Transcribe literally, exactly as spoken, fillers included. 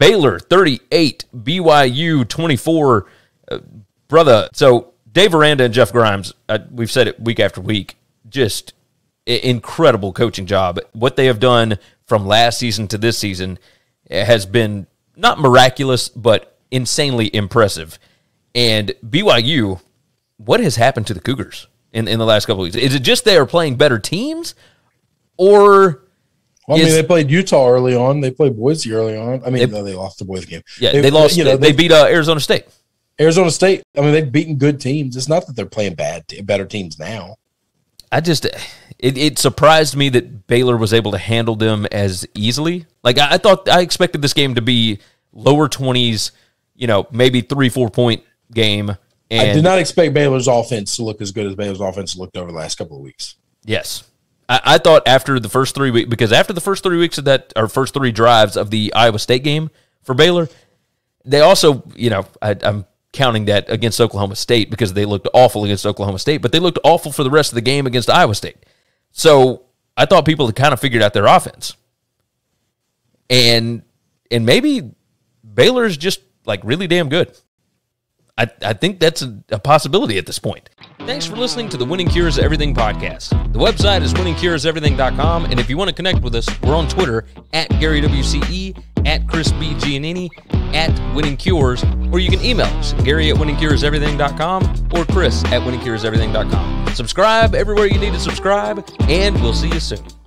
Baylor thirty-eight, B Y U twenty-four. Uh, brother, so Dave Aranda and Jeff Grimes, uh, we've said it week after week, just I- incredible coaching job. What they have done from last season to this season has been not miraculous, but insanely impressive. And B Y U, what has happened to the Cougars in, in the last couple of weeks? Is it just they are playing better teams, or... Well, I mean, they played Utah early on. They played Boise early on. I mean, they, no, they lost the Boise game. Yeah, they, they lost. You know, they, they beat uh, Arizona State. Arizona State. I mean, they've beaten good teams. It's not that they're playing bad, better teams now. I just, it, it surprised me that Baylor was able to handle them as easily. Like I, I thought, I expected this game to be lower twenties. You know, maybe three, four point game. And I did not expect Baylor's offense to look as good as Baylor's offense looked over the last couple of weeks. Yes. I thought after the first three weeks, because after the first three weeks of that, or first three drives of the Iowa State game for Baylor, they also, you know, I, I'm counting that against Oklahoma State because they looked awful against Oklahoma State, but they looked awful for the rest of the game against Iowa State. So I thought people had kind of figured out their offense. And and maybe Baylor is just like really damn good. I, I think that's a, a possibility at this point. Thanks for listening to the Winning Cures Everything podcast. The website is winning cures everything dot com, and if you want to connect with us, we're on Twitter at Gary W C E, at Chris B. Giannini, at Winning Cures, or you can email us, Gary at winning cures everything dot com or Chris at winning cures everything dot com. Subscribe everywhere you need to subscribe, and we'll see you soon.